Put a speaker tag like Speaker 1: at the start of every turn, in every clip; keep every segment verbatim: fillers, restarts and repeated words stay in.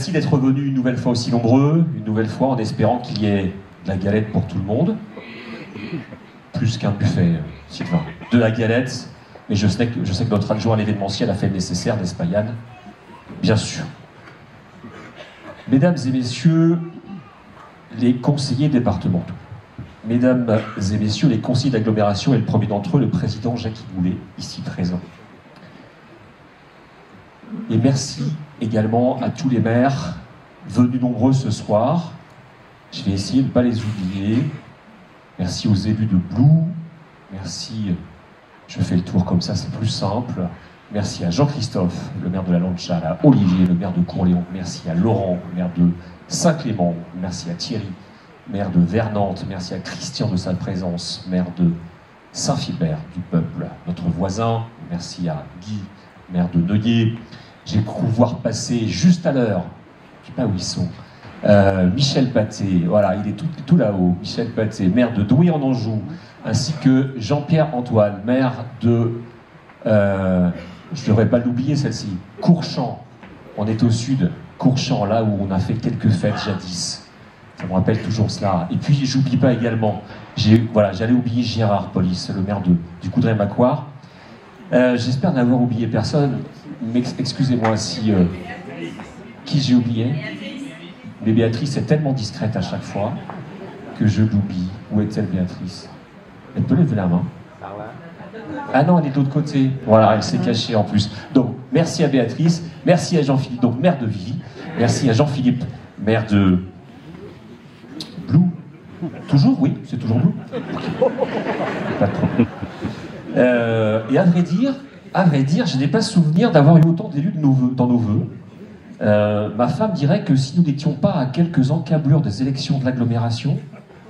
Speaker 1: Merci d'être venus une nouvelle fois aussi nombreux, une nouvelle fois en espérant qu'il y ait de la galette pour tout le monde. Plus qu'un buffet, Sylvain. De la galette, mais je sais que, je sais que notre adjoint à l'événementiel a fait le nécessaire, n'est-ce pas Yann? Bien sûr. Mesdames et messieurs, les conseillers départementaux. Mesdames et messieurs, les conseillers d'agglomération et le premier d'entre eux, le président Jacques Boulet, ici présent. Et merci également à tous les maires venus nombreux ce soir. Je vais essayer de ne pas les oublier. Merci aux élus de Blou. Merci, je fais le tour comme ça, c'est plus simple. Merci à Jean-Christophe, le maire de la Lancia, à Olivier, le maire de Courléon. Merci à Laurent, le maire de Saint-Clément. Merci à Thierry, maire de Vernantes. Merci à Christian de sa présence, maire de Saint-Philbert du Peuple, notre voisin. Merci à Guy, maire de Neuillet. J'ai cru voir passer juste à l'heure, je ne sais pas où ils sont, euh, Michel Pathé, voilà, il est tout, tout là-haut, Michel Pathé, maire de Douai-en-Anjou, ainsi que Jean-Pierre Antoine, maire de, euh, je ne devrais pas l'oublier celle-ci, Courchamp, on est au sud, Courchamp, là où on a fait quelques fêtes jadis, ça me rappelle toujours cela. Et puis, j'oublie pas également, voilà, j'allais oublier Gérard Polis, le maire de, du Coudray-Macquart. Euh, J'espère n'avoir oublié personne, mais excusez-moi si... Euh, qui j'ai oublié? Mais Béatrice est tellement discrète à chaque fois que je l'oublie. Où est-elle, Béatrice? Elle peut lever la main. Ah non, elle est de l'autre côté. Voilà, elle s'est cachée en plus. Donc, merci à Béatrice, merci à Jean-Philippe, donc maire de Villy, merci à Jean-Philippe, maire de Blou. Toujours, oui, c'est toujours Blou. Pas de problème. Euh, et à vrai dire, à vrai dire, je n'ai pas souvenir d'avoir eu autant d'élus de nos vœux, dans nos vœux. Euh, ma femme dirait que si nous n'étions pas à quelques encablures des élections de l'agglomération,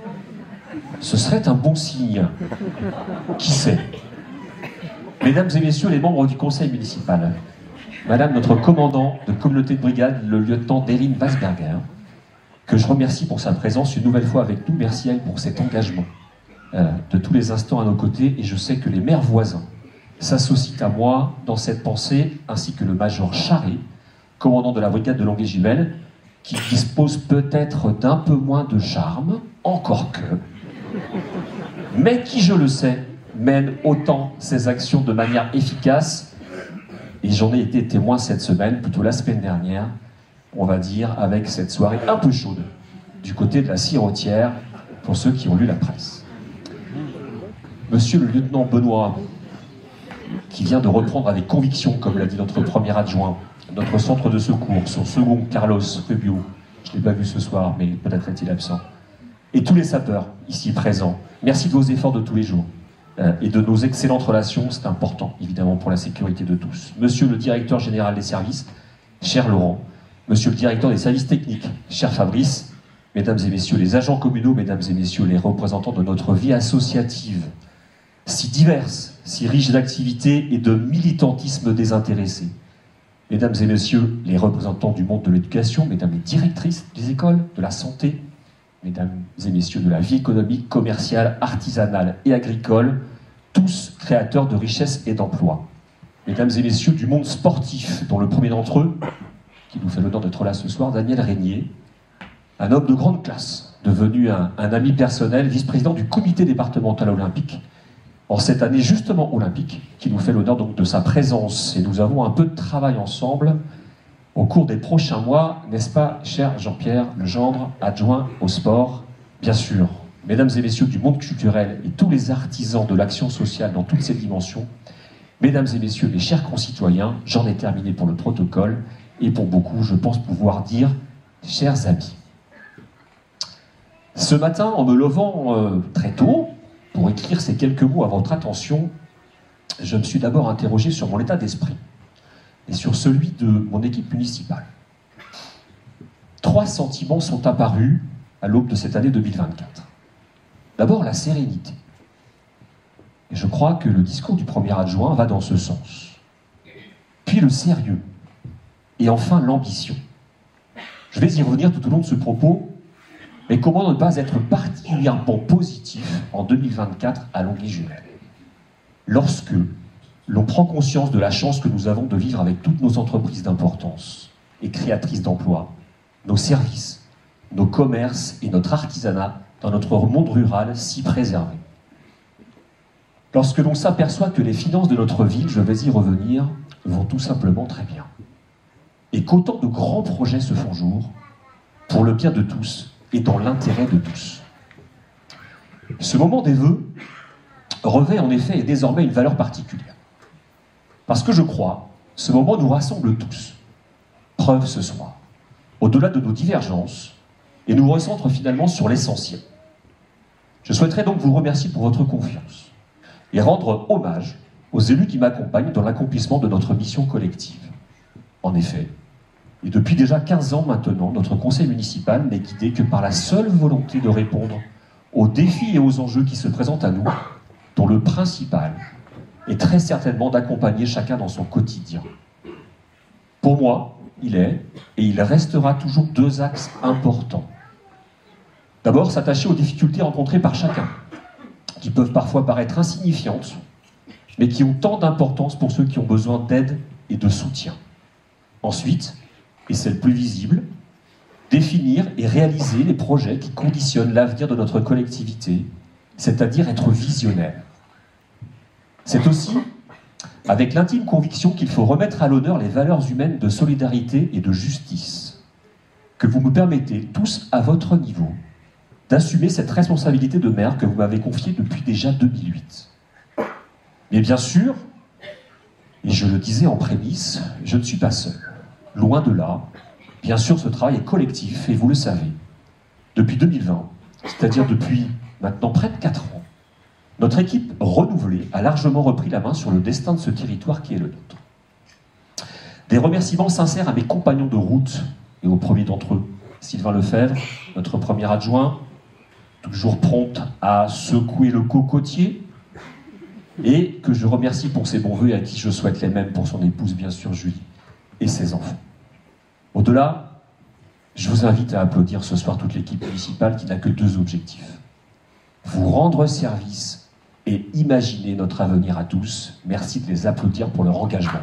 Speaker 1: ce serait un bon signe. Qui sait? Mesdames et messieurs les membres du conseil municipal, Madame notre commandant de communauté de brigade, le lieutenant Derine Wasberger, que je remercie pour sa présence une nouvelle fois avec nous, merci à elle pour cet engagement. Euh, de tous les instants à nos côtés, et je sais que les maires voisins s'associent à moi dans cette pensée, ainsi que le major Charret, commandant de la brigade de Longué-Gimel, qui dispose peut-être d'un peu moins de charme, encore que, mais qui, je le sais, mène autant ses actions de manière efficace, et j'en ai été témoin cette semaine, plutôt la semaine dernière, on va dire, avec cette soirée un peu chaude, du côté de la Cirotière, pour ceux qui ont lu la presse. Monsieur le lieutenant Benoît, qui vient de reprendre avec conviction, comme l'a dit notre premier adjoint, notre centre de secours, son second Carlos Rubio, je ne l'ai pas vu ce soir, mais peut-être est-il absent, et tous les sapeurs ici présents, merci de vos efforts de tous les jours, euh, et de nos excellentes relations, c'est important, évidemment, pour la sécurité de tous. Monsieur le directeur général des services, cher Laurent, monsieur le directeur des services techniques, cher Fabrice, mesdames et messieurs les agents communaux, mesdames et messieurs les représentants de notre vie associative, si diverse, si riche d'activités et de militantisme désintéressé. Mesdames et messieurs les représentants du monde de l'éducation, mesdames les directrices des écoles, de la santé, mesdames et messieurs de la vie économique, commerciale, artisanale et agricole, tous créateurs de richesses et d'emplois. Mesdames et messieurs du monde sportif, dont le premier d'entre eux, qui nous fait l'honneur d'être là ce soir, Daniel Régnier, un homme de grande classe, devenu un, un ami personnel, vice-président du comité départemental olympique, en cette année justement olympique, qui nous fait l'honneur donc de sa présence. Et nous avons un peu de travail ensemble au cours des prochains mois, n'est-ce pas, cher Jean-Pierre Legendre, adjoint au sport, bien sûr. Mesdames et messieurs du monde culturel et tous les artisans de l'action sociale dans toutes ses dimensions, mesdames et messieurs les chers concitoyens, j'en ai terminé pour le protocole, et pour beaucoup, je pense pouvoir dire, chers amis. Ce matin, en me levant euh, très tôt, pour écrire ces quelques mots à votre attention, je me suis d'abord interrogé sur mon état d'esprit et sur celui de mon équipe municipale. Trois sentiments sont apparus à l'aube de cette année deux mille vingt-quatre. D'abord, la sérénité. Et je crois que le discours du premier adjoint va dans ce sens. Puis le sérieux. Et enfin, l'ambition. Je vais y revenir tout au long de ce propos. Mais comment ne pas être particulièrement positif en deux mille vingt-quatre à Longué-Jumelles, lorsque l'on prend conscience de la chance que nous avons de vivre avec toutes nos entreprises d'importance et créatrices d'emplois, nos services, nos commerces et notre artisanat dans notre monde rural si préservé. Lorsque l'on s'aperçoit que les finances de notre ville, je vais y revenir, vont tout simplement très bien, et qu'autant de grands projets se font jour, pour le bien de tous et dans l'intérêt de tous. Ce moment des vœux revêt en effet et désormais une valeur particulière. Parce que je crois, ce moment nous rassemble tous. Preuve ce soir, au-delà de nos divergences, et nous recentre finalement sur l'essentiel. Je souhaiterais donc vous remercier pour votre confiance et rendre hommage aux élus qui m'accompagnent dans l'accomplissement de notre mission collective. En effet, et depuis déjà quinze ans maintenant, notre conseil municipal n'est guidé que par la seule volonté de répondre aux défis et aux enjeux qui se présentent à nous, dont le principal est très certainement d'accompagner chacun dans son quotidien. Pour moi, il est, et il restera toujours deux axes importants. D'abord, s'attacher aux difficultés rencontrées par chacun, qui peuvent parfois paraître insignifiantes, mais qui ont tant d'importance pour ceux qui ont besoin d'aide et de soutien. Ensuite, et c'est le plus visible, définir et réaliser les projets qui conditionnent l'avenir de notre collectivité, c'est-à-dire être visionnaire. C'est aussi avec l'intime conviction qu'il faut remettre à l'honneur les valeurs humaines de solidarité et de justice, que vous me permettez tous à votre niveau d'assumer cette responsabilité de maire que vous m'avez confiée depuis déjà deux mille huit. Mais bien sûr, et je le disais en prémisse, je ne suis pas seul. Loin de là, bien sûr ce travail est collectif, et vous le savez. Depuis deux mille vingt, c'est-à-dire depuis maintenant près de quatre ans, notre équipe renouvelée a largement repris la main sur le destin de ce territoire qui est le nôtre. Des remerciements sincères à mes compagnons de route, et au premier d'entre eux, Sylvain Lefebvre, notre premier adjoint, toujours prompt à secouer le cocotier, et que je remercie pour ses bons vœux et à qui je souhaite les mêmes pour son épouse, bien sûr, Julie, et ses enfants. Au-delà, je vous invite à applaudir ce soir toute l'équipe municipale qui n'a que deux objectifs. Vous rendre service et imaginer notre avenir à tous. Merci de les applaudir pour leur engagement.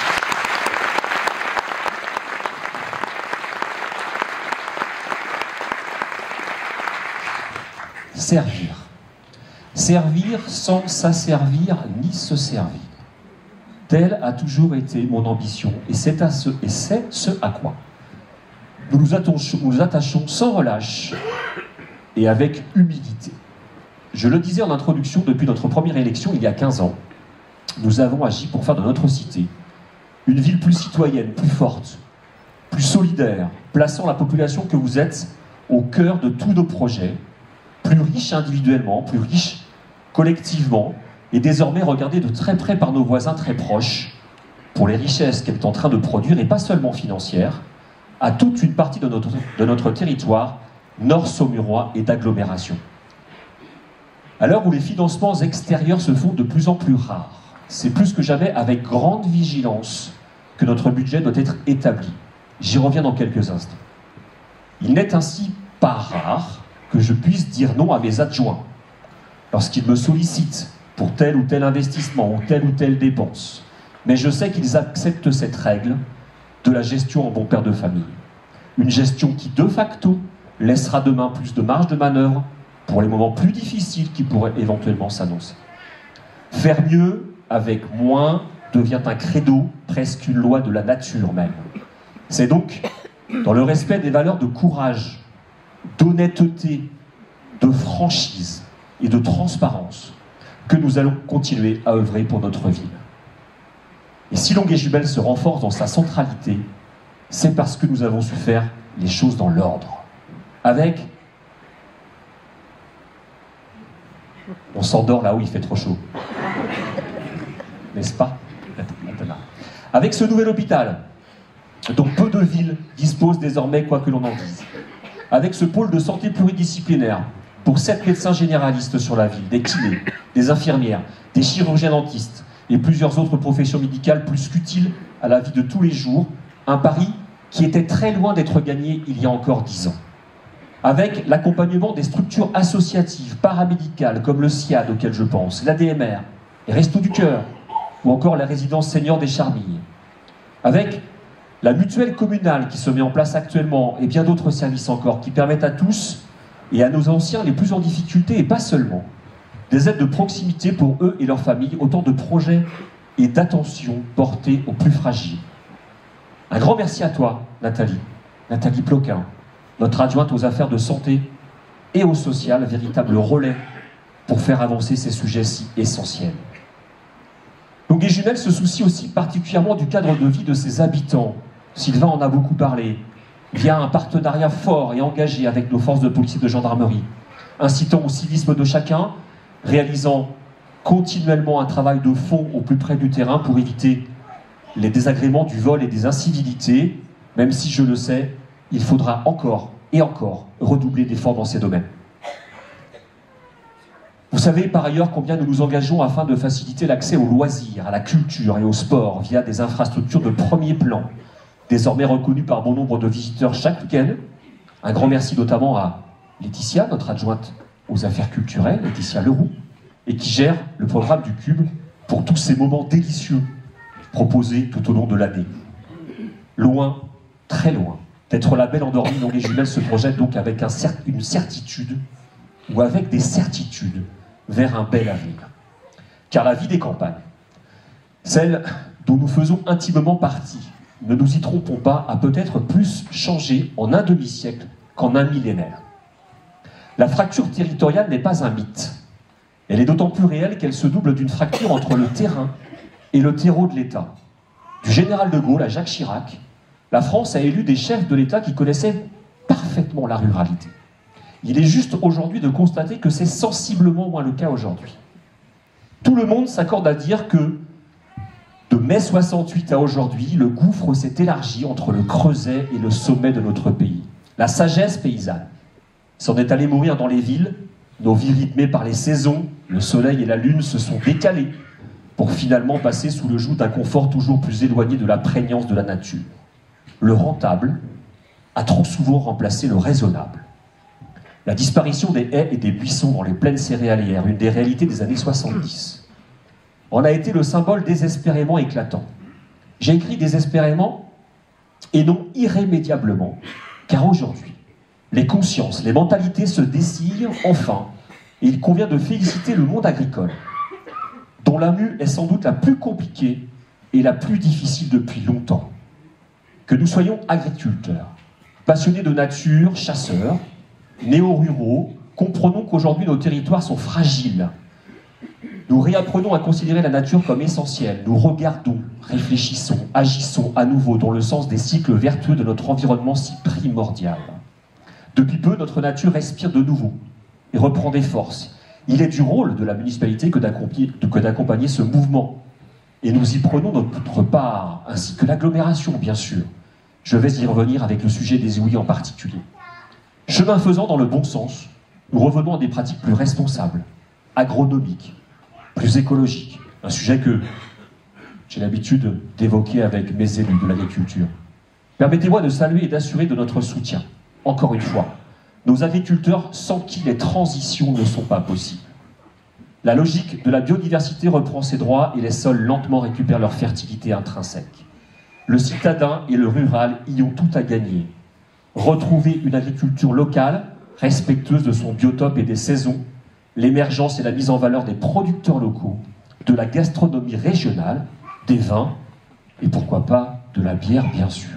Speaker 1: Servir. Servir sans s'asservir ni se servir. Telle a toujours été mon ambition, et c'est ce, et c'est ce à quoi nous nous, attachons, nous nous attachons sans relâche et avec humilité. Je le disais en introduction, depuis notre première élection il y a quinze ans, nous avons agi pour faire de notre cité une ville plus citoyenne, plus forte, plus solidaire, plaçant la population que vous êtes au cœur de tous nos projets, plus riche individuellement, plus riche collectivement, et désormais regardée de très près par nos voisins très proches, pour les richesses qu'elle est en train de produire, et pas seulement financières, à toute une partie de notre, de notre territoire nord-saumurois et d'agglomération. À l'heure où les financements extérieurs se font de plus en plus rares, c'est plus que jamais avec grande vigilance que notre budget doit être établi. J'y reviens dans quelques instants. Il n'est ainsi pas rare que je puisse dire non à mes adjoints lorsqu'ils me sollicitent pour tel ou tel investissement ou telle ou telle dépense. Mais je sais qu'ils acceptent cette règle de la gestion en bon père de famille. Une gestion qui, de facto, laissera demain plus de marge de manœuvre pour les moments plus difficiles qui pourraient éventuellement s'annoncer. Faire mieux avec moins devient un credo, presque une loi de la nature même. C'est donc dans le respect des valeurs de courage, d'honnêteté, de franchise et de transparence que nous allons continuer à œuvrer pour notre ville. Et si Longué-Jubel se renforce dans sa centralité, c'est parce que nous avons su faire les choses dans l'ordre. Avec... On s'endort là où il fait trop chaud. N'est-ce pas? Avec ce nouvel hôpital, dont peu de villes disposent désormais, quoi que l'on en dise. Avec ce pôle de santé pluridisciplinaire, pour sept médecins généralistes sur la ville, des kinés, des infirmières, des chirurgiens dentistes et plusieurs autres professions médicales plus qu'utiles à la vie de tous les jours, un pari qui était très loin d'être gagné il y a encore dix ans. Avec l'accompagnement des structures associatives, paramédicales, comme le SIAD auquel je pense, l'A D M R, les Restos du Cœur, ou encore la résidence senior des Charmilles. Avec La mutuelle communale qui se met en place actuellement et bien d'autres services encore qui permettent à tous et à nos anciens les plus en difficulté et pas seulement, des aides de proximité pour eux et leurs familles, autant de projets et d'attention portés aux plus fragiles. Un grand merci à toi, Nathalie, Nathalie Ploquin, notre adjointe aux affaires de santé et au social, véritable relais pour faire avancer ces sujets si essentiels. Longueuil Jumelles se soucie aussi particulièrement du cadre de vie de ses habitants. Sylvain en a beaucoup parlé, via un partenariat fort et engagé avec nos forces de police et de gendarmerie, incitant au civisme de chacun, réalisant continuellement un travail de fond au plus près du terrain pour éviter les désagréments du vol et des incivilités, même si, je le sais, il faudra encore et encore redoubler d'efforts dans ces domaines. Vous savez par ailleurs combien nous nous engageons afin de faciliter l'accès aux loisirs, à la culture et au sport via des infrastructures de premier plan, désormais reconnues par bon nombre de visiteurs chaque week-end. Un grand merci notamment à Laetitia, notre adjointe aux affaires culturelles, Laetitia Leroux, et qui gère le programme du Cube pour tous ces moments délicieux proposés tout au long de l'année. Loin, très loin, d'être la belle endormie, Longueuil Jumelles se projette donc avec un cer une certitude, ou avec des certitudes, vers un bel avenir. Car la vie des campagnes, celle dont nous faisons intimement partie, ne nous y trompons pas, a peut-être plus changé en un demi-siècle qu'en un millénaire. La fracture territoriale n'est pas un mythe. Elle est d'autant plus réelle qu'elle se double d'une fracture entre le terrain et le terreau de l'État. Du général de Gaulle à Jacques Chirac, la France a élu des chefs de l'État qui connaissaient parfaitement la ruralité. Il est juste aujourd'hui de constater que c'est sensiblement moins le cas aujourd'hui. Tout le monde s'accorde à dire que de mai soixante-huit à aujourd'hui, le gouffre s'est élargi entre le creuset et le sommet de notre pays. La sagesse paysanne s'en est allée mourir dans les villes. Nos vies rythmées par les saisons, le soleil et la lune se sont décalés pour finalement passer sous le joug d'un confort toujours plus éloigné de la prégnance de la nature. Le rentable a trop souvent remplacé le raisonnable. La disparition des haies et des buissons dans les plaines céréalières, une des réalités des années soixante-dix, en a été le symbole désespérément éclatant. J'ai écrit désespérément et non irrémédiablement, car aujourd'hui, les consciences, les mentalités se dessillent enfin, et il convient de féliciter le monde agricole, dont la mue est sans doute la plus compliquée et la plus difficile depuis longtemps. Que nous soyons agriculteurs, passionnés de nature, chasseurs, néo-ruraux, comprenons qu'aujourd'hui nos territoires sont fragiles. Nous réapprenons à considérer la nature comme essentielle. Nous regardons, réfléchissons, agissons à nouveau dans le sens des cycles vertueux de notre environnement si primordial. Depuis peu, notre nature respire de nouveau et reprend des forces. Il est du rôle de la municipalité que d'accompagner ce mouvement. Et nous y prenons notre part, ainsi que l'agglomération, bien sûr. Je vais y revenir avec le sujet des ouïes en particulier. Chemin faisant dans le bon sens, nous revenons à des pratiques plus responsables, agronomiques, plus écologiques. Un sujet que j'ai l'habitude d'évoquer avec mes élus de l'agriculture. Permettez-moi de saluer et d'assurer de notre soutien. Encore une fois, nos agriculteurs sans qui les transitions ne sont pas possibles. La logique de la biodiversité reprend ses droits et les sols lentement récupèrent leur fertilité intrinsèque. Le citadin et le rural y ont tout à gagner. Retrouver une agriculture locale, respectueuse de son biotope et des saisons, l'émergence et la mise en valeur des producteurs locaux, de la gastronomie régionale, des vins, et pourquoi pas de la bière, bien sûr.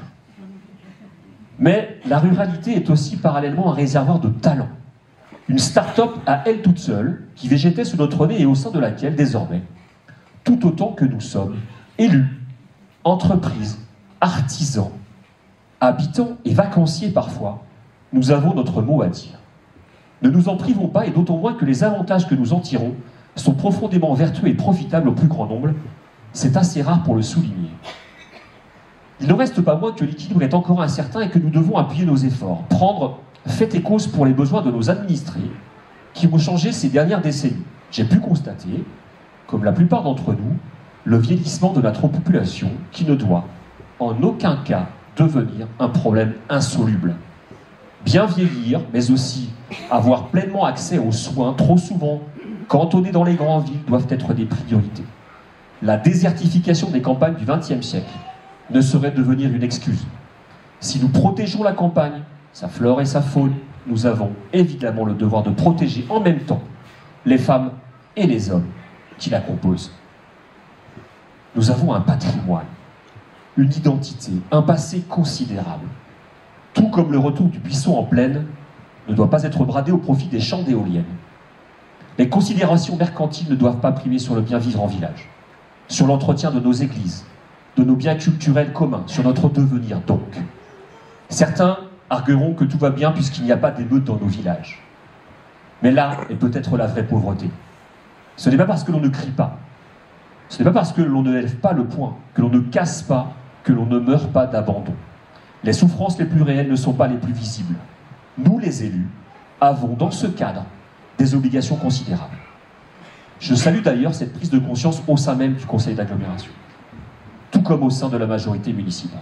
Speaker 1: Mais la ruralité est aussi parallèlement un réservoir de talent. Une start-up à elle toute seule, qui végétait sous notre nez et au sein de laquelle, désormais, tout autant que nous sommes, élus, entreprises, artisans, habitants et vacanciers parfois, nous avons notre mot à dire. Ne nous en privons pas, et d'autant moins que les avantages que nous en tirons sont profondément vertueux et profitables au plus grand nombre. C'est assez rare pour le souligner. Il ne reste pas moins que l'équilibre est encore incertain et que nous devons appuyer nos efforts, prendre fait et cause pour les besoins de nos administrés qui ont changé ces dernières décennies. J'ai pu constater, comme la plupart d'entre nous, le vieillissement de notre population qui ne doit en aucun cas devenir un problème insoluble. Bien vieillir, mais aussi avoir pleinement accès aux soins, trop souvent cantonnés dans les grandes villes, doivent être des priorités. La désertification des campagnes du vingtième siècle ne saurait devenir une excuse. Si nous protégeons la campagne, sa flore et sa faune, nous avons évidemment le devoir de protéger en même temps les femmes et les hommes qui la composent. Nous avons un patrimoine, une identité, un passé considérable. Tout comme le retour du buisson en plaine ne doit pas être bradé au profit des champs d'éoliennes. Les considérations mercantiles ne doivent pas primer sur le bien vivre en village, sur l'entretien de nos églises, de nos biens culturels communs, sur notre devenir donc. Certains argueront que tout va bien puisqu'il n'y a pas d'émeutes dans nos villages. Mais là est peut-être la vraie pauvreté. Ce n'est pas parce que l'on ne crie pas, ce n'est pas parce que l'on ne lève pas le poing, que l'on ne casse pas, que l'on ne meurt pas d'abandon. Les souffrances les plus réelles ne sont pas les plus visibles. Nous, les élus, avons dans ce cadre des obligations considérables. Je salue d'ailleurs cette prise de conscience au sein même du conseil d'agglomération, tout comme au sein de la majorité municipale.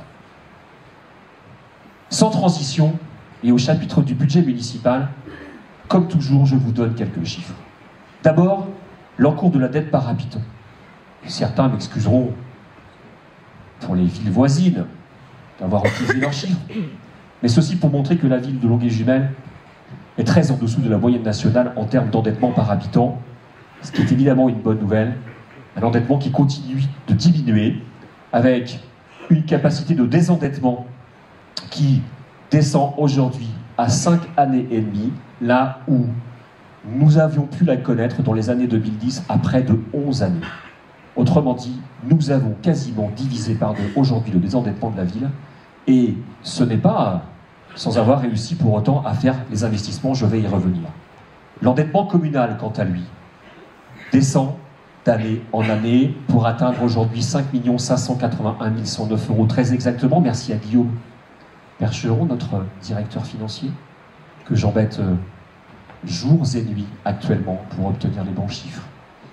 Speaker 1: Sans transition, et au chapitre du budget municipal, comme toujours, je vous donne quelques chiffres. D'abord, l'encours de la dette par habitant. Certains m'excuseront pour les villes voisines d'avoir utilisé leurs chiffres, mais ceci pour montrer que la ville de Longueuil-Jumelles est très en dessous de la moyenne nationale en termes d'endettement par habitant, ce qui est évidemment une bonne nouvelle, un endettement qui continue de diminuer, avec une capacité de désendettement qui descend aujourd'hui à cinq années et demie, là où nous avions pu la connaître dans les années deux mille dix à près de onze années. Autrement dit, nous avons quasiment divisé par deux aujourd'hui le désendettement de la ville, et ce n'est pas sans avoir réussi pour autant à faire les investissements, je vais y revenir. L'endettement communal, quant à lui, descend d'année en année pour atteindre aujourd'hui cinq millions cinq cent quatre-vingt-un mille cent neuf euros, très exactement. Merci à Guillaume Percheron, notre directeur financier, que j'embête euh, jours et nuits actuellement pour obtenir les bons chiffres.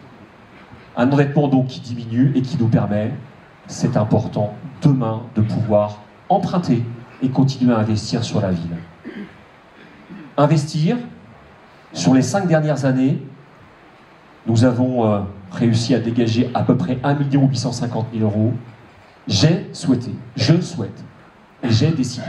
Speaker 1: Un endettement donc qui diminue et qui nous permet, c'est important, demain de pouvoir emprunter et continuer à investir sur la ville. Investir, sur les cinq dernières années, nous avons euh, réussi à dégager à peu près un million huit cent cinquante mille euros. J'ai souhaité, je souhaite, et j'ai décidé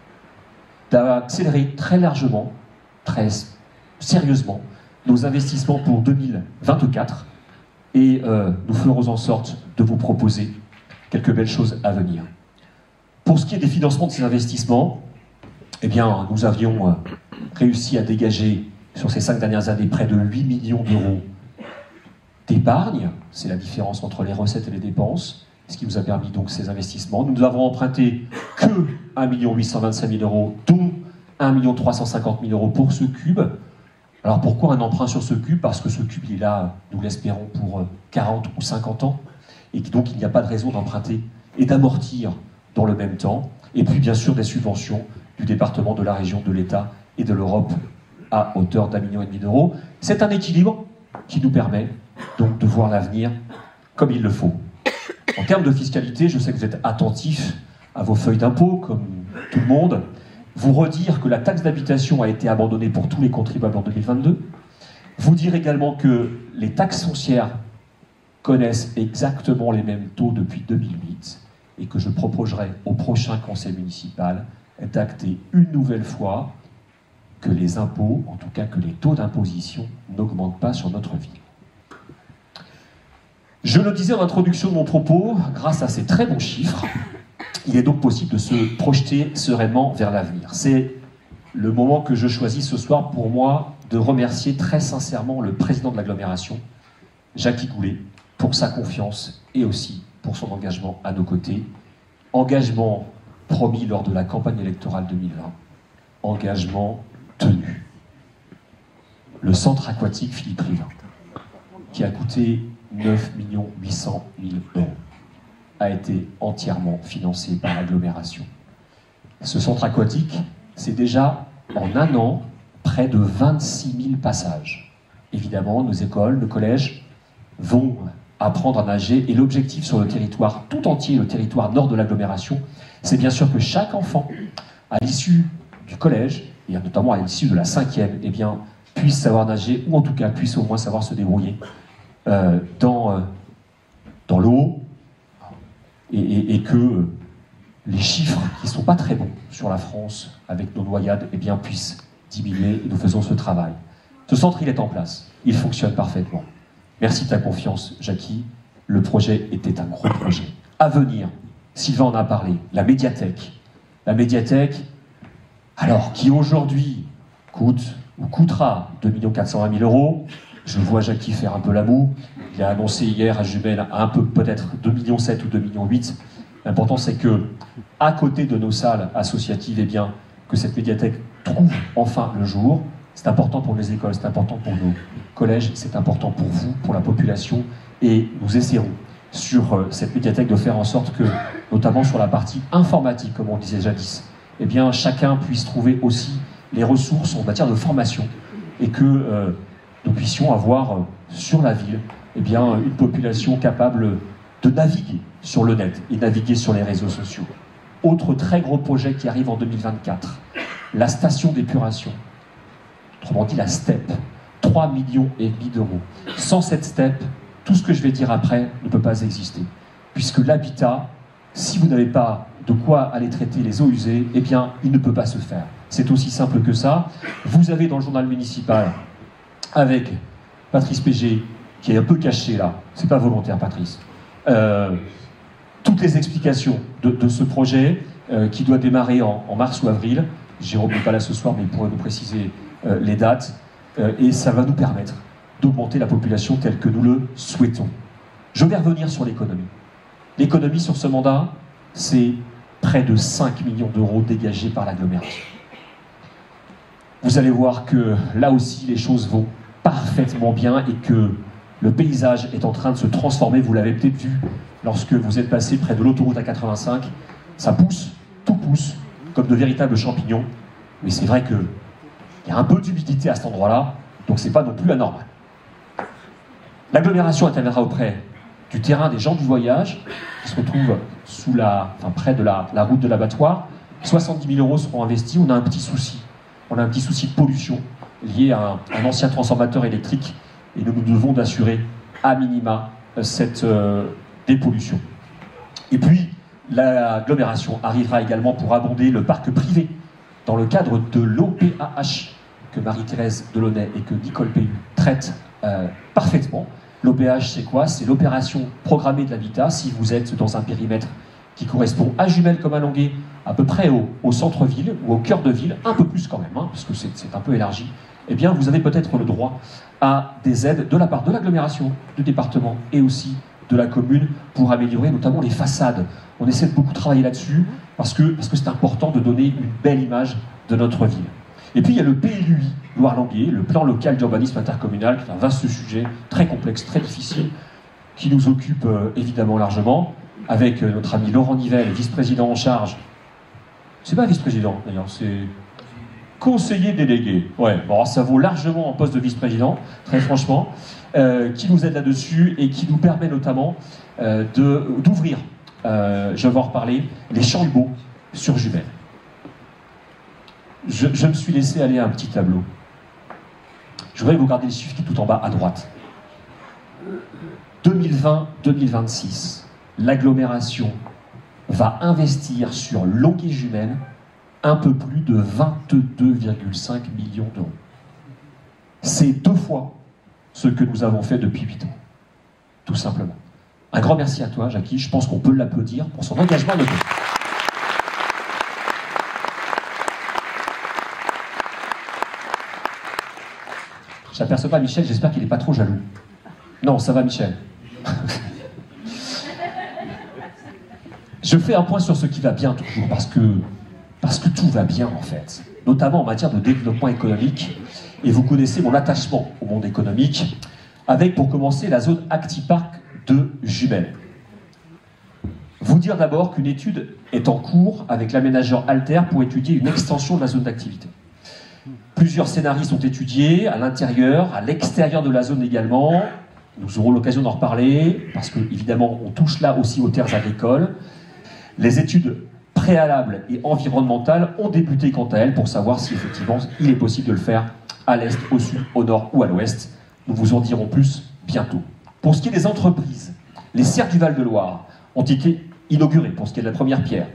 Speaker 1: d'accélérer très largement, très sérieusement, nos investissements pour deux mille vingt-quatre, et euh, nous ferons en sorte de vous proposer quelques belles choses à venir. Pour ce qui est des financements de ces investissements, eh bien, nous avions euh, réussi à dégager sur ces cinq dernières années près de huit millions d'euros d'épargne. C'est la différence entre les recettes et les dépenses, ce qui nous a permis donc ces investissements. Nous n'avons emprunté que un million huit cent vingt-cinq mille euros, dont un million trois cent cinquante mille euros pour ce cube. Alors pourquoi un emprunt sur ce cube? Parce que ce cube, il est là, nous l'espérons, pour quarante ou cinquante ans, et donc il n'y a pas de raison d'emprunter et d'amortir dans le même temps. Et puis bien sûr des subventions du département, de la région, de l'État et de l'Europe à hauteur d'un million et demi d'euros. C'est un équilibre qui nous permet donc de voir l'avenir comme il le faut. En termes de fiscalité, je sais que vous êtes attentifs à vos feuilles d'impôt, comme tout le monde. Vous redire que la taxe d'habitation a été abandonnée pour tous les contribuables en deux mille vingt-deux. Vous dire également que les taxes foncières connaissent exactement les mêmes taux depuis deux mille huit et que je proposerai au prochain conseil municipal d'acter une nouvelle fois que les impôts, en tout cas que les taux d'imposition, n'augmentent pas sur notre ville. Je le disais en introduction de mon propos, grâce à ces très bons chiffres, il est donc possible de se projeter sereinement vers l'avenir. C'est le moment que je choisis ce soir pour moi de remercier très sincèrement le président de l'agglomération, Jackie Goulet, pour sa confiance et aussi pour son engagement à nos côtés. Engagement promis lors de la campagne électorale deux mille vingt, engagement tenu. Le centre aquatique Philippe Rivin, qui a coûté neuf millions huit cent mille euros, a été entièrement financé par l'agglomération. Ce centre aquatique, c'est déjà en un an près de vingt-six mille passages. Évidemment, nos écoles, nos collèges vont apprendre à nager et l'objectif sur le territoire tout entier, le territoire nord de l'agglomération, c'est bien sûr que chaque enfant, à l'issue du collège, et notamment à l'issue de la cinquième, eh bien, puisse savoir nager ou en tout cas puisse au moins savoir se débrouiller euh, dans, euh, dans l'eau, Et, et, et que les chiffres qui ne sont pas très bons sur la France avec nos noyades eh bien, puissent diminuer et nous faisons ce travail. Ce centre, il est en place. Il fonctionne parfaitement. Merci de ta confiance, Jackie. Le projet était un gros projet. À venir, Sylvain en a parlé, la médiathèque. La médiathèque, alors, qui aujourd'hui coûte ou coûtera deux millions quatre cent vingt mille euros. Je vois Jackie faire un peu la moue. Il a annoncé hier à Jumel un peu, peut-être deux millions sept ou deux millions huit. L'important, c'est que, à côté de nos salles associatives, eh bien, que cette médiathèque trouve enfin le jour. C'est important pour les écoles, c'est important pour nos collèges, c'est important pour vous, pour la population. Et nous essaierons, sur euh, cette médiathèque, de faire en sorte que, notamment sur la partie informatique, comme on disait jadis, eh bien, chacun puisse trouver aussi les ressources en matière de formation et que euh, nous puissions avoir euh, sur la ville eh bien, une population capable de naviguer sur le net et naviguer sur les réseaux sociaux. Autre très gros projet qui arrive en deux mille vingt-quatre, la station d'épuration. Autrement dit, la STEP. trois millions et demi d'euros. Sans cette STEP, tout ce que je vais dire après ne peut pas exister. Puisque l'habitat, si vous n'avez pas de quoi aller traiter les eaux usées, eh bien, il ne peut pas se faire. C'est aussi simple que ça. Vous avez dans le journal municipal, avec Patrice Péger, qui est un peu caché là, c'est pas volontaire Patrice, euh, toutes les explications de, de ce projet euh, qui doit démarrer en, en mars ou avril. Jérôme n'est pas là ce soir, mais il pourrait nous préciser euh, les dates. Euh, et ça va nous permettre d'augmenter la population telle que nous le souhaitons. Je vais revenir sur l'économie. L'économie sur ce mandat, c'est près de cinq millions d'euros dégagés par l'agglomération. Vous allez voir que là aussi, les choses vont parfaitement bien et que le paysage est en train de se transformer. Vous l'avez peut-être vu lorsque vous êtes passé près de l'autoroute A quatre-vingt-cinq. Ça pousse, tout pousse, comme de véritables champignons. Mais c'est vrai qu'il y a un peu d'humidité à cet endroit-là, donc c'est pas non plus anormal. L'agglomération interviendra auprès du terrain des gens du voyage, qui se retrouvent sous la, enfin, près de la, la route de l'abattoir. soixante-dix mille euros seront investis. On a un petit souci. On a un petit souci de pollution lié à un, un ancien transformateur électrique et nous nous devons d'assurer à minima cette euh, dépollution. Et puis, l'agglomération arrivera également pour abonder le parc privé dans le cadre de l'O P A H que Marie-Thérèse Delaunay et que Nicole Pellu traitent euh, parfaitement. L'O P A H, c'est quoi? C'est l'opération programmée de l'habitat. Si vous êtes dans un périmètre qui correspond à Jumel comme à Longuet, à peu près au, au centre-ville ou au cœur de ville, un peu plus quand même, hein, parce que c'est un peu élargi, eh bien vous avez peut-être le droit à des aides de la part de l'agglomération, du département et aussi de la commune pour améliorer notamment les façades. On essaie de beaucoup travailler là-dessus parce que parce que c'est important de donner une belle image de notre ville. Et puis il y a le P L U I Loire-Languet, le plan local d'urbanisme intercommunal, qui est un vaste sujet, très complexe, très difficile, qui nous occupe euh, évidemment largement, avec euh, notre ami Laurent Nivelle, vice-président en charge. C'est pas vice-président d'ailleurs, c'est conseiller délégué. Ouais, bon, ça vaut largement en poste de vice-président, très franchement, euh, qui nous aide là-dessus et qui nous permet notamment euh, d'ouvrir, euh, je vais en reparler, les champs Hugo sur Jumel. Je, je me suis laissé aller à un petit tableau. Je voudrais que vous regardiez le chiffre qui est tout en bas à droite. deux mille vingt deux mille vingt-six, l'agglomération va investir sur Longuet-Jumel un peu plus de vingt-deux virgule cinq millions d'euros. C'est deux fois ce que nous avons fait depuis huit ans, tout simplement. Un grand merci à toi, Jackie. Je pense qu'on peut l'applaudir pour son engagement de J'aperçois pas Michel, j'espère qu'il n'est pas trop jaloux. Non, ça va Michel. Je fais un point sur ce qui va bien toujours, parce que, parce que tout va bien en fait, notamment en matière de développement économique, et vous connaissez mon attachement au monde économique, avec pour commencer la zone ActiPark de Jumel. Vous dire d'abord qu'une étude est en cours avec l'aménageur Alter pour étudier une extension de la zone d'activité. Plusieurs scénarios sont étudiés, à l'intérieur, à l'extérieur de la zone également. Nous aurons l'occasion d'en reparler, parce que évidemment on touche là aussi aux terres agricoles. Les études préalables et environnementales ont débuté quant à elles pour savoir si effectivement il est possible de le faire à l'est, au sud, au nord ou à l'ouest. Nous vous en dirons plus bientôt. Pour ce qui est des entreprises, les serres du Val-de-Loire ont été inaugurées pour ce qui est de la première pierre.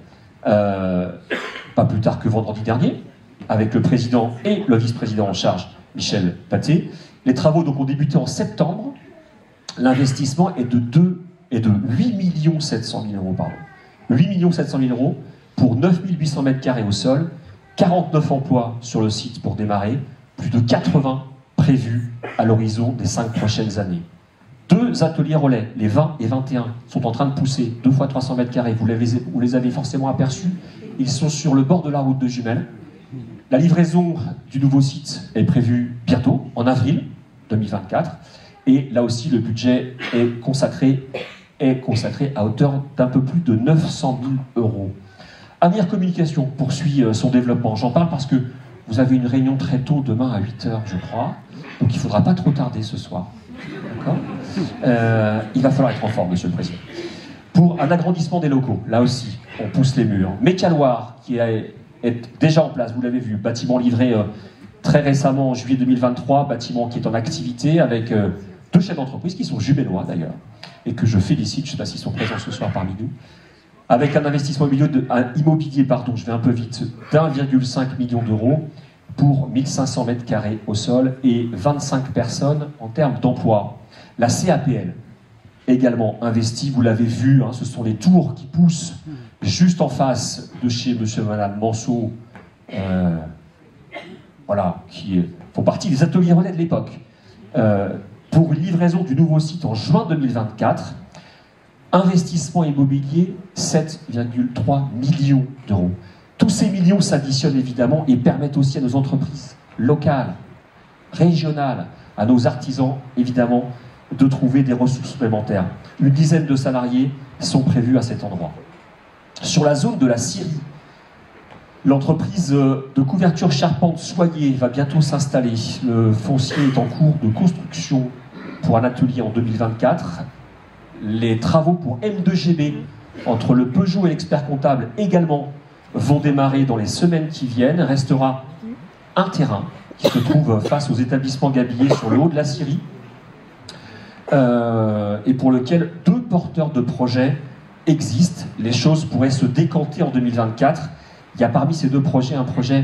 Speaker 1: euh, pas plus tard que vendredi dernier, avec le président et le vice-président en charge, Michel Pathé. Les travaux donc ont débuté en septembre. L'investissement est de, deux, est de huit millions sept cent mille euros. Pardon. huit millions sept cent mille euros pour neuf mille huit cents mètres carrés au sol, quarante-neuf emplois sur le site pour démarrer, plus de quatre-vingts prévus à l'horizon des cinq prochaines années. Deux ateliers relais, les vingt et vingt et un, sont en train de pousser, deux fois trois cents mètres carrés, vous, vous les avez forcément aperçus, ils sont sur le bord de la route de Jumelles. La livraison du nouveau site est prévue bientôt, en avril deux mille vingt-quatre, et là aussi le budget est consacré, est consacré à hauteur d'un peu plus de neuf cent mille euros. Avenir Communication poursuit son développement, j'en parle parce que vous avez une réunion très tôt demain à huit heures, je crois, donc il ne faudra pas trop tarder ce soir. D'accord ? Euh, il va falloir être en forme, Monsieur le Président. Pour un agrandissement des locaux, là aussi, on pousse les murs. Mécaloir, qui est, est déjà en place, vous l'avez vu, bâtiment livré euh, très récemment, en juillet deux mille vingt-trois, bâtiment qui est en activité avec euh, deux chefs d'entreprise qui sont jumellois d'ailleurs, et que je félicite, je ne sais pas s'ils sont présents ce soir parmi nous, avec un investissement immobilier, de, un immobilier pardon, je vais un peu vite, d'un virgule cinq million d'euros pour mille cinq cents mètres carrés au sol et vingt-cinq personnes en termes d'emploi. La C A P L, également investie, vous l'avez vu, hein, ce sont les tours qui poussent juste en face de chez monsieur et madame Manceau, euh, voilà, qui font partie des ateliers relais de l'époque, euh, pour une livraison du nouveau site en juin deux mille vingt-quatre. Investissement immobilier, sept virgule trois millions d'euros. Tous ces millions s'additionnent évidemment et permettent aussi à nos entreprises locales, régionales, à nos artisans, évidemment, de trouver des ressources supplémentaires. Une dizaine de salariés sont prévus à cet endroit. Sur la zone de la Syrie, l'entreprise de couverture charpente Soyer va bientôt s'installer. Le foncier est en cours de construction pour un atelier en deux mille vingt-quatre. Les travaux pour M deux G B entre le Peugeot et l'expert comptable également vont démarrer dans les semaines qui viennent. Restera un terrain qui se trouve face aux établissements Gabillé sur le haut de la Syrie, euh, et pour lequel deux porteurs de projets existent. Les choses pourraient se décanter en deux mille vingt-quatre. Il y a parmi ces deux projets un projet,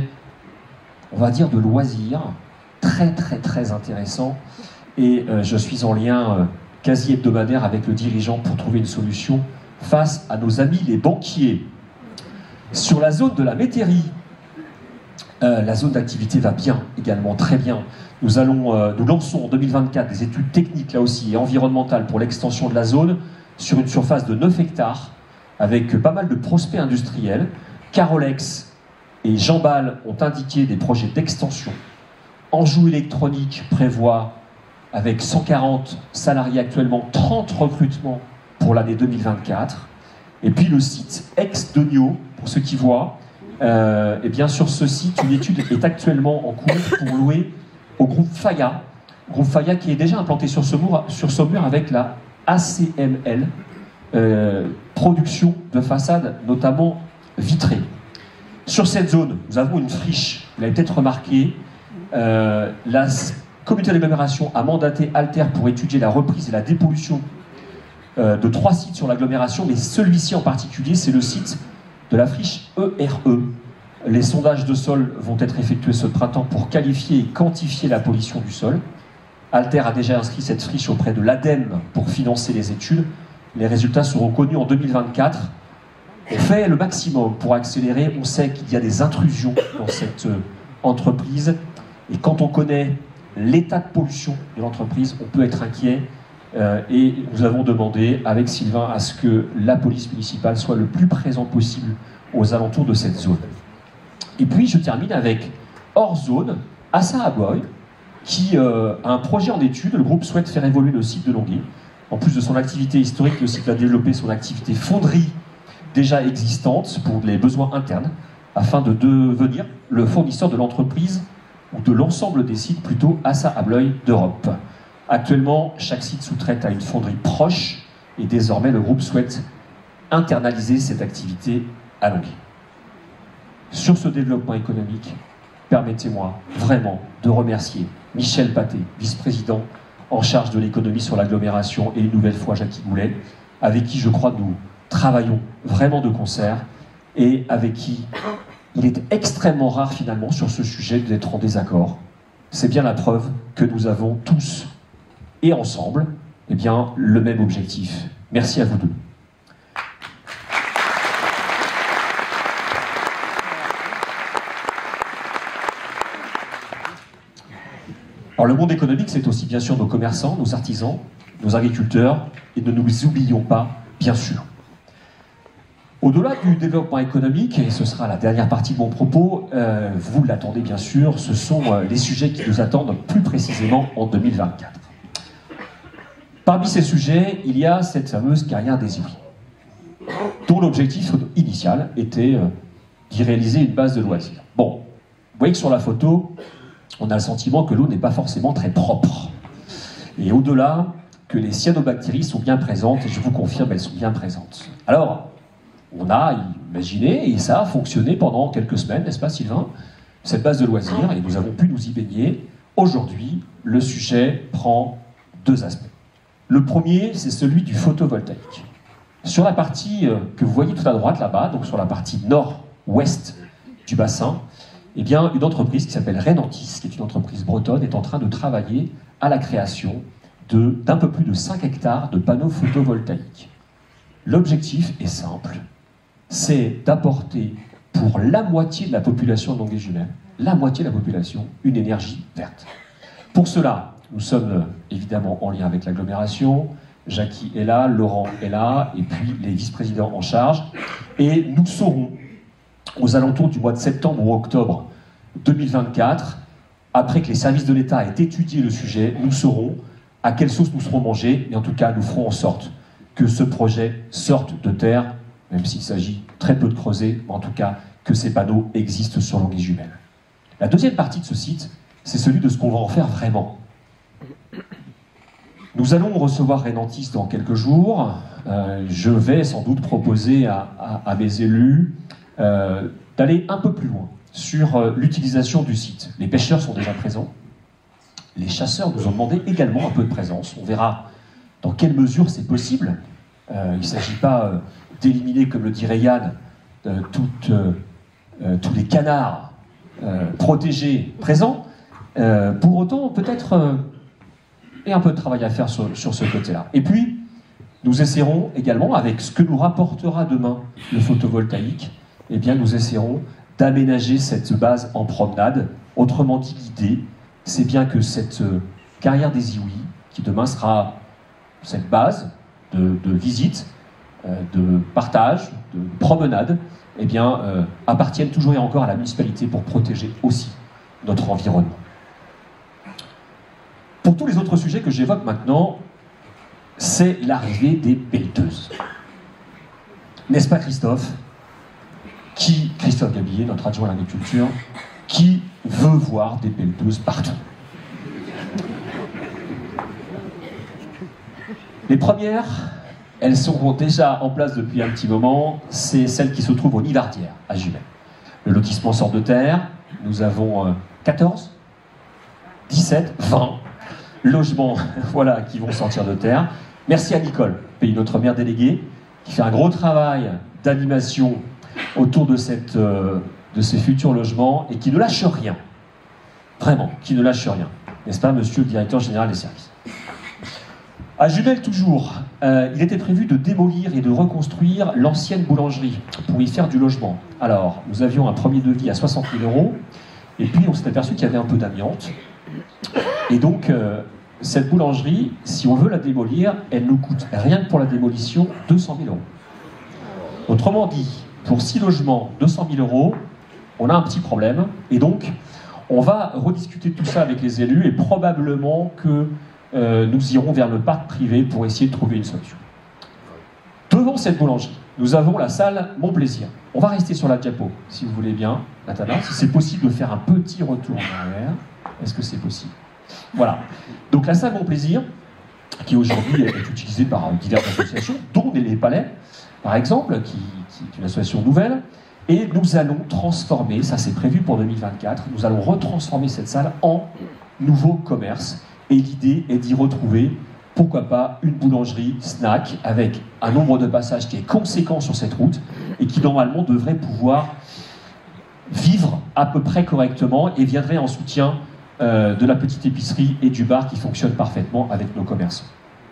Speaker 1: on va dire, de loisirs, très très très intéressant, et euh, je suis en lien euh, quasi hebdomadaire avec le dirigeant pour trouver une solution face à nos amis les banquiers. Sur la zone de la métairie, euh, la zone d'activité va bien, également très bien. Nous, allons, euh, nous lançons en deux mille vingt-quatre des études techniques, là aussi, et environnementales pour l'extension de la zone sur une surface de neuf hectares, avec pas mal de prospects industriels. Carolex et Jean Bal ont indiqué des projets d'extension. Anjou Électronique prévoit, avec cent quarante salariés actuellement, trente recrutements pour l'année deux mille vingt-quatre. Et puis le site ex-Denio, pour ceux qui voient, euh, et bien sur ce site, une étude est actuellement en cours pour louer au groupe Faya. Groupe Faya qui est déjà implanté sur Saumur, sur Saumur avec la A C M L, euh, production de façades notamment vitrées. Sur cette zone, nous avons une friche, vous l'avez peut-être remarqué, euh, la communauté d'agglomération a mandaté Alter pour étudier la reprise et la dépollution euh, de trois sites sur l'agglomération, mais celui-ci en particulier, c'est le site de la friche E R E. Les sondages de sol vont être effectués ce printemps pour qualifier et quantifier la pollution du sol. Alter a déjà inscrit cette friche auprès de l'ADEME pour financer les études. Les résultats seront connus en deux mille vingt-quatre. On fait le maximum pour accélérer. On sait qu'il y a des intrusions dans cette entreprise. Et quand on connaît l'état de pollution de l'entreprise, on peut être inquiet. Euh, et nous avons demandé, avec Sylvain, à ce que la police municipale soit le plus présente possible aux alentours de cette zone. Et puis, je termine avec hors zone, Assa Abloy, qui euh, a un projet en étude. Le groupe souhaite faire évoluer le site de Longué. En plus de son activité historique, le site va développer son activité fonderie déjà existante pour les besoins internes, afin de devenir le fournisseur de l'entreprise, ou de l'ensemble des sites plutôt, Assa Abloy d'Europe. Actuellement, chaque site sous-traite à une fonderie proche, et désormais le groupe souhaite internaliser cette activité à Longué. Sur ce développement économique, permettez-moi vraiment de remercier Michel Pathé, vice-président en charge de l'économie sur l'agglomération, et une nouvelle fois Jackie Goulet, avec qui je crois nous travaillons vraiment de concert, et avec qui il est extrêmement rare finalement sur ce sujet d'être en désaccord. C'est bien la preuve que nous avons tous et ensemble eh bien, le même objectif. Merci à vous deux. Alors le monde économique, c'est aussi bien sûr nos commerçants, nos artisans, nos agriculteurs, et ne nous oublions pas, bien sûr. Au-delà du développement économique, et ce sera la dernière partie de mon propos, euh, vous l'attendez bien sûr, ce sont euh, les sujets qui nous attendent plus précisément en deux mille vingt-quatre. Parmi ces sujets, il y a cette fameuse carrière des Inuits, dont l'objectif initial était euh, d'y réaliser une base de loisirs. Bon, vous voyez que sur la photo, on a le sentiment que l'eau n'est pas forcément très propre. Et au-delà, que les cyanobactéries sont bien présentes, et je vous confirme, elles sont bien présentes. Alors, on a imaginé, et ça a fonctionné pendant quelques semaines, n'est-ce pas Sylvain, cette base de loisirs, et nous avons pu nous y baigner. Aujourd'hui, le sujet prend deux aspects. Le premier, c'est celui du photovoltaïque. Sur la partie que vous voyez tout à droite là-bas, donc sur la partie nord-ouest du bassin, eh bien, une entreprise qui s'appelle Renantis, qui est une entreprise bretonne, est en train de travailler à la création d'un peu plus de cinq hectares de panneaux photovoltaïques. L'objectif est simple, c'est d'apporter pour la moitié de la population de Longueuil-Jumelles, la moitié de la population, une énergie verte. Pour cela, nous sommes évidemment en lien avec l'agglomération, Jackie est là, Laurent est là, et puis les vice-présidents en charge, et nous saurons, aux alentours du mois de septembre ou octobre deux mille vingt-quatre, après que les services de l'État aient étudié le sujet, nous saurons à quelle sauce nous serons mangés, et en tout cas, nous ferons en sorte que ce projet sorte de terre, même s'il s'agit très peu de creuser, mais en tout cas, que ces panneaux existent sur Longueuil-Jumelles. La deuxième partie de ce site, c'est celui de ce qu'on va en faire vraiment. Nous allons recevoir Renantis dans quelques jours. Euh, je vais sans doute proposer à, à, à mes élus euh, d'aller un peu plus loin sur euh, l'utilisation du site. Les pêcheurs sont déjà présents. Les chasseurs nous ont demandé également un peu de présence. On verra dans quelle mesure c'est possible. Euh, il ne s'agit pas euh, d'éliminer, comme le dirait Yann, euh, toutes, euh, euh, tous les canards euh, protégés présents. Euh, pour autant, peut-être, euh, il y a un peu de travail à faire sur, sur ce côté-là. Et puis, nous essaierons également, avec ce que nous rapportera demain le photovoltaïque, eh bien, nous essaierons d'aménager cette base en promenade. Autrement dit, l'idée, c'est bien que cette euh, carrière des Inuits, qui demain sera cette base de, de visite, euh, de partage, de promenade, eh bien, euh, appartienne toujours et encore à la municipalité pour protéger aussi notre environnement. Pour tous les autres sujets que j'évoque maintenant, c'est l'arrivée des pelleteuses. N'est-ce pas Christophe qui, Christophe Gabillet, notre adjoint à l'agriculture, qui veut voir des pelleteuses partout? Les premières, elles sont déjà en place depuis un petit moment, c'est celles qui se trouvent au Nivardière, à Jumelles. Le lotissement sort de terre, nous avons euh, quatorze, dix-sept, vingt logements voilà, qui vont sortir de terre. Merci à Nicole, pays notre maire déléguée, qui fait un gros travail d'animation autour de, cette, euh, de ces futurs logements et qui ne lâche rien. Vraiment, qui ne lâche rien. N'est-ce pas, monsieur le directeur général des services? À Jumelles, toujours, euh, il était prévu de démolir et de reconstruire l'ancienne boulangerie pour y faire du logement. Alors, nous avions un premier devis à soixante mille euros, et puis on s'est aperçu qu'il y avait un peu d'amiante. Et donc, euh, cette boulangerie, si on veut la démolir, elle nous coûte, rien que pour la démolition, deux cent mille euros. Autrement dit, pour six logements, deux cent mille euros, on a un petit problème, et donc, on va rediscuter tout ça avec les élus, et probablement que Euh, nous irons vers le parc privé pour essayer de trouver une solution. Devant cette boulangerie, nous avons la salle Mon Plaisir. On va rester sur la diapo, si vous voulez bien, Nathalie, si c'est possible de faire un petit retour en arrière. Est-ce que c'est possible? Voilà. Donc la salle Mon Plaisir, qui aujourd'hui est utilisée par diverses associations, dont les Palais, par exemple, qui, qui est une association nouvelle, et nous allons transformer, ça c'est prévu pour deux mille vingt-quatre, nous allons retransformer cette salle en nouveau commerce. Et l'idée est d'y retrouver pourquoi pas une boulangerie snack avec un nombre de passages qui est conséquent sur cette route et qui normalement devrait pouvoir vivre à peu près correctement et viendrait en soutien euh, de la petite épicerie et du bar qui fonctionne parfaitement avec nos commerçants.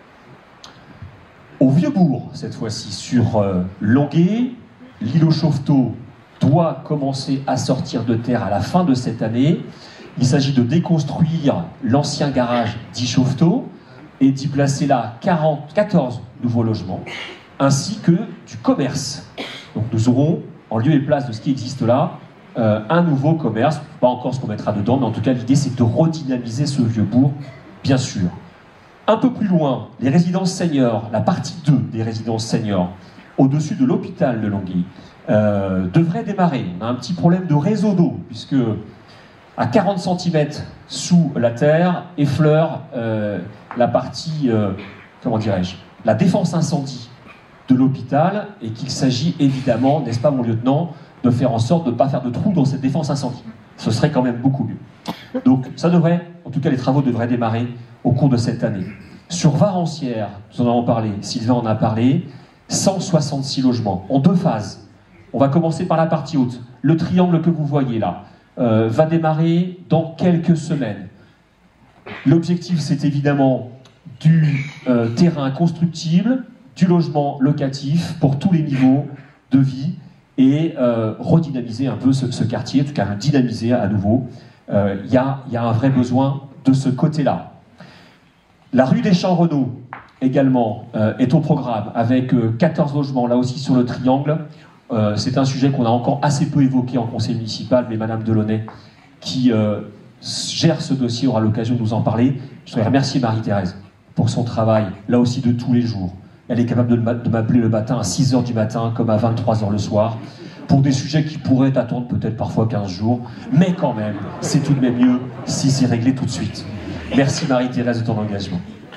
Speaker 1: Au Vieux-Bourg, cette fois-ci, sur euh, Languet, l'îlot Chauvetot doit commencer à sortir de terre à la fin de cette année. Il s'agit de déconstruire l'ancien garage dit Chauvetot et d'y placer là quarante, quatorze nouveaux logements, ainsi que du commerce. Donc nous aurons, en lieu et place de ce qui existe là, euh, un nouveau commerce, pas encore ce qu'on mettra dedans, mais en tout cas l'idée c'est de redynamiser ce Vieux-Bourg, bien sûr. Un peu plus loin, les résidences seniors, la partie deux des résidences seniors, au-dessus de l'hôpital de Longueuil, euh, devrait démarrer. On a un petit problème de réseau d'eau, puisque à quarante centimètres sous la terre, effleure euh, la partie, euh, comment dirais-je, la défense incendie de l'hôpital, et qu'il s'agit évidemment, n'est-ce pas mon lieutenant, de faire en sorte de ne pas faire de trou dans cette défense incendie. Ce serait quand même beaucoup mieux. Donc ça devrait, en tout cas les travaux devraient démarrer au cours de cette année. Sur Varencières, nous en avons parlé, Sylvain en a parlé, cent soixante-six logements, en deux phases. On va commencer par la partie haute. Le triangle que vous voyez là euh, va démarrer dans quelques semaines. L'objectif, c'est évidemment du euh, terrain constructible, du logement locatif pour tous les niveaux de vie et euh, redynamiser un peu ce, ce quartier, en tout cas le dynamiser à nouveau. Il euh, y, y a un vrai besoin de ce côté-là. La rue des Champs-Renaud, également, euh, est au programme, avec euh, quatorze logements, là aussi sur le triangle. Euh, c'est un sujet qu'on a encore assez peu évoqué en conseil municipal, mais Madame Delaunay, qui euh, gère ce dossier, aura l'occasion de nous en parler. Je voudrais remercier Marie-Thérèse pour son travail, là aussi de tous les jours. Elle est capable de m'appeler le matin à six heures du matin, comme à vingt-trois heures le soir, pour des sujets qui pourraient attendre peut-être parfois quinze jours, mais quand même, c'est tout de même mieux si c'est réglé tout de suite. Merci Marie-Thérèse de ton engagement.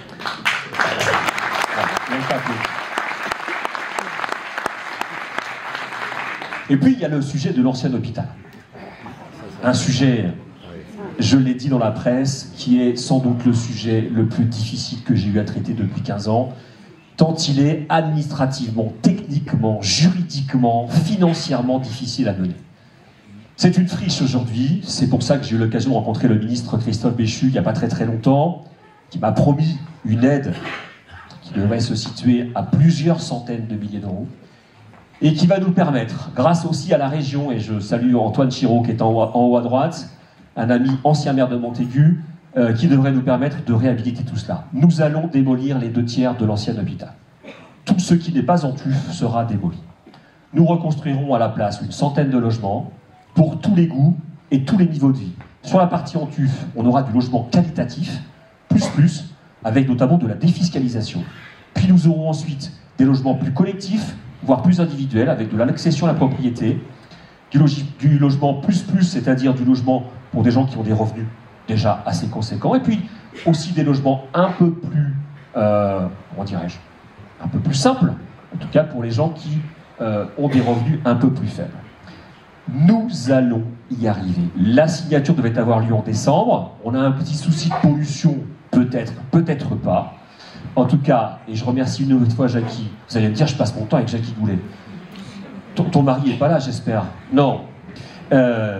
Speaker 1: Et puis il y a le sujet de l'ancien hôpital. Un sujet, je l'ai dit dans la presse, qui est sans doute le sujet le plus difficile que j'ai eu à traiter depuis quinze ans, tant il est administrativement, techniquement, juridiquement, financièrement difficile à mener. C'est une friche aujourd'hui, c'est pour ça que j'ai eu l'occasion de rencontrer le ministre Christophe Béchu il n'y a pas très très longtemps, qui m'a promis une aide qui devrait se situer à plusieurs centaines de milliers d'euros, et qui va nous permettre, grâce aussi à la région, et je salue Antoine Chiraud qui est en haut, en haut à droite, un ami ancien maire de Montaigu, euh, qui devrait nous permettre de réhabiliter tout cela. Nous allons démolir les deux tiers de l'ancien hôpital. Tout ce qui n'est pas en tuf sera démoli. Nous reconstruirons à la place une centaine de logements, pour tous les goûts et tous les niveaux de vie. Sur la partie en tuf, on aura du logement qualitatif, plus plus, avec notamment de la défiscalisation. Puis nous aurons ensuite des logements plus collectifs, voire plus individuels, avec de l'accession à la propriété, du, log du logement plus plus, c'est-à-dire du logement pour des gens qui ont des revenus déjà assez conséquents, et puis aussi des logements un peu plus, euh, comment dirais-je, un peu plus simples, en tout cas pour les gens qui euh, ont des revenus un peu plus faibles. Nous allons y arriver. La signature devait avoir lieu en décembre. On a un petit souci de pollution, peut-être, peut-être pas. En tout cas, et je remercie une autre fois Jackie. Vous allez me dire, je passe mon temps avec Jackie Goulet. Ton, ton mari n'est pas là, j'espère. Non. Euh,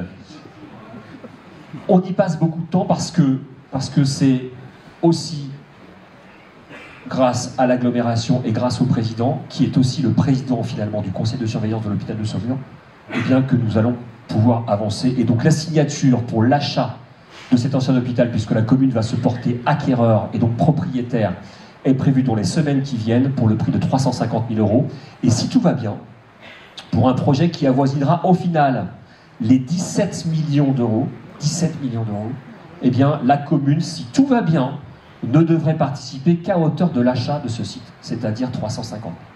Speaker 1: on y passe beaucoup de temps parce que parce que c'est aussi grâce à l'agglomération et grâce au président, qui est aussi le président finalement du conseil de surveillance de l'hôpital de Saumur, eh bien que nous allons pouvoir avancer. Et donc la signature pour l'achat de cet ancien hôpital, puisque la commune va se porter acquéreur et donc propriétaire, est prévue dans les semaines qui viennent pour le prix de trois cent cinquante mille euros. Et si tout va bien, pour un projet qui avoisinera au final les dix-sept millions d'euros, dix-sept millions d'euros, eh bien la commune, si tout va bien, ne devrait participer qu'à hauteur de l'achat de ce site, c'est-à-dire trois cent cinquante mille.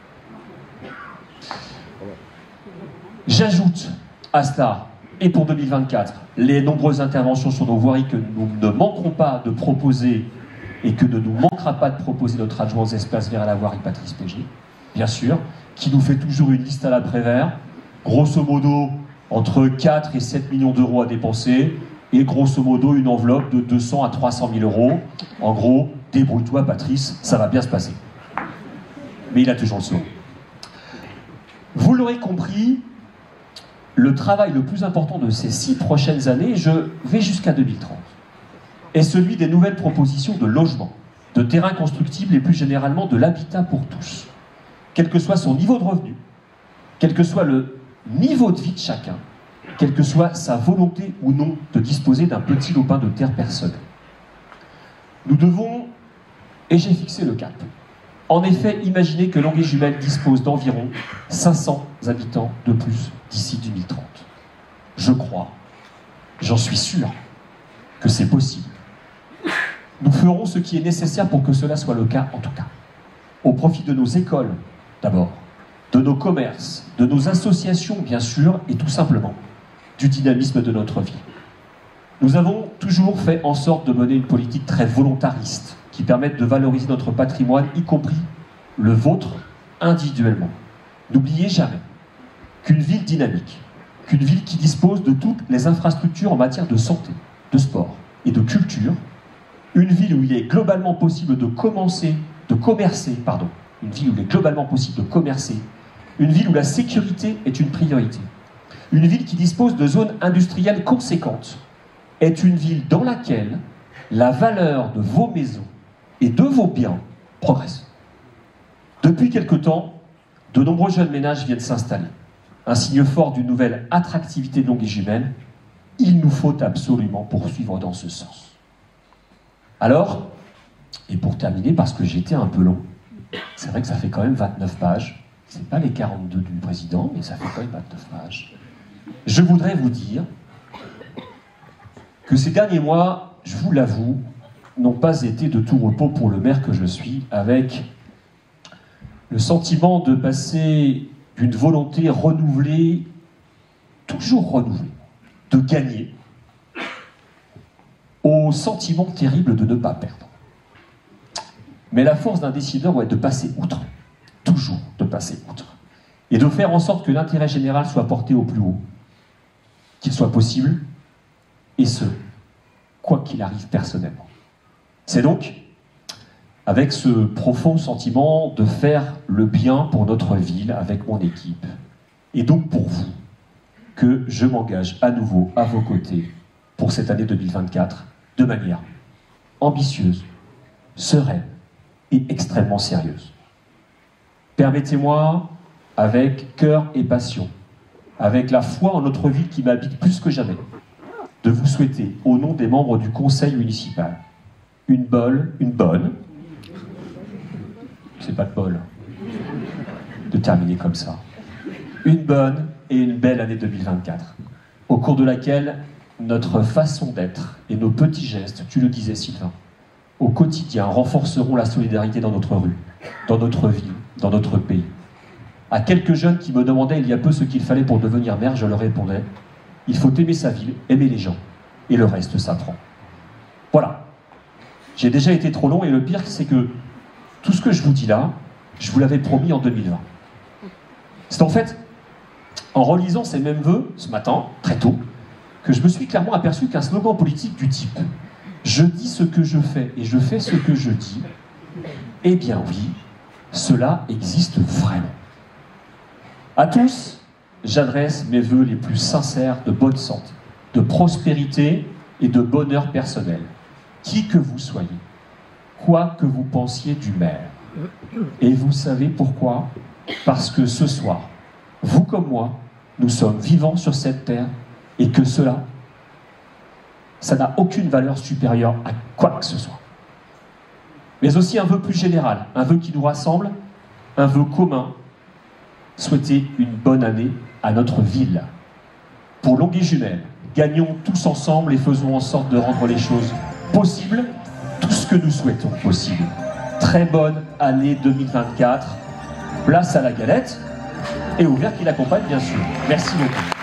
Speaker 1: J'ajoute à cela, et pour deux mille vingt-quatre, les nombreuses interventions sur nos voiries que nous ne manquerons pas de proposer et que ne nous manquera pas de proposer notre adjoint aux espaces verts à la voirie, Patrice P G, bien sûr, qui nous fait toujours une liste à l'après-vert, grosso modo entre quatre et sept millions d'euros à dépenser, et grosso modo une enveloppe de deux cents à trois cent mille euros. En gros, « Débrouille-toi, Patrice, ça va bien se passer ». Mais il a toujours le sourire. Vous l'aurez compris, le travail le plus important de ces six prochaines années, je vais jusqu'à deux mille trente, est celui des nouvelles propositions de logement, de terrains constructibles et plus généralement de l'habitat pour tous. Quel que soit son niveau de revenu, quel que soit le niveau de vie de chacun, quelle que soit sa volonté ou non de disposer d'un petit lopin de terre personnel. Nous devons, et j'ai fixé le cap, en effet imaginer que Longué-Jumelles dispose d'environ cinq cents habitants de plus d'ici deux mille trente. Je crois, j'en suis sûr, que c'est possible. Nous ferons ce qui est nécessaire pour que cela soit le cas, en tout cas. Au profit de nos écoles, d'abord, de nos commerces, de nos associations, bien sûr, et tout simplement, du dynamisme de notre vie. Nous avons toujours fait en sorte de mener une politique très volontariste, qui permette de valoriser notre patrimoine, y compris le vôtre, individuellement. N'oubliez jamais qu'une ville dynamique, qu'une ville qui dispose de toutes les infrastructures en matière de santé, de sport et de culture, une ville où il est globalement possible de commencer, de commercer, pardon, une ville où il est globalement possible de commercer, une ville où la sécurité est une priorité, une ville qui dispose de zones industrielles conséquentes, est une ville dans laquelle la valeur de vos maisons et de vos biens progresse. Depuis quelque temps, de nombreux jeunes ménages viennent s'installer. Un signe fort d'une nouvelle attractivité de Longué-Jumelles. Il nous faut absolument poursuivre dans ce sens. Alors, et pour terminer, parce que j'étais un peu long, c'est vrai que ça fait quand même vingt-neuf pages, c'est pas les quarante-deux du président, mais ça fait quand même vingt-neuf pages. Je voudrais vous dire que ces derniers mois, je vous l'avoue, n'ont pas été de tout repos pour le maire que je suis, avec le sentiment de passer d'une volonté renouvelée, toujours renouvelée, de gagner, au sentiment terrible de ne pas perdre. Mais la force d'un décideur est de passer outre, toujours de passer outre, et de faire en sorte que l'intérêt général soit porté au plus haut, qu'il soit possible, et ce, quoi qu'il arrive personnellement. C'est donc avec ce profond sentiment de faire le bien pour notre ville avec mon équipe, et donc pour vous, que je m'engage à nouveau à vos côtés pour cette année deux mille vingt-quatre, de manière ambitieuse, sereine et extrêmement sérieuse. Permettez-moi, avec cœur et passion, avec la foi en notre ville qui m'habite plus que jamais, de vous souhaiter, au nom des membres du conseil municipal, une bonne, une bonne, c'est pas de bol, de terminer comme ça, une bonne et une belle année deux mille vingt-quatre, au cours de laquelle notre façon d'être et nos petits gestes, tu le disais Sylvain, au quotidien renforceront la solidarité dans notre rue, dans notre ville, dans notre pays. À quelques jeunes qui me demandaient il y a peu ce qu'il fallait pour devenir maire, je leur répondais, il faut aimer sa ville, aimer les gens, et le reste s'apprend. Voilà. J'ai déjà été trop long, et le pire, c'est que tout ce que je vous dis là, je vous l'avais promis en deux mille vingt. C'est en fait, en relisant ces mêmes vœux, ce matin, très tôt, que je me suis clairement aperçu qu'un slogan politique du type « Je dis ce que je fais et je fais ce que je dis », eh bien oui, cela existe vraiment. À tous, j'adresse mes vœux les plus sincères de bonne santé, de prospérité et de bonheur personnel, qui que vous soyez, quoi que vous pensiez du maire. Et vous savez pourquoi? Parce que ce soir, vous comme moi, nous sommes vivants sur cette terre, et que cela, ça n'a aucune valeur supérieure à quoi que ce soit. Mais aussi un vœu plus général, un vœu qui nous rassemble, un vœu commun, souhaiter une bonne année à notre ville. Pour Longué-Jumelles, gagnons tous ensemble et faisons en sorte de rendre les choses possibles, tout ce que nous souhaitons possible. Très bonne année deux mille vingt-quatre, place à la galette, et au verre qui l'accompagne bien sûr. Merci beaucoup.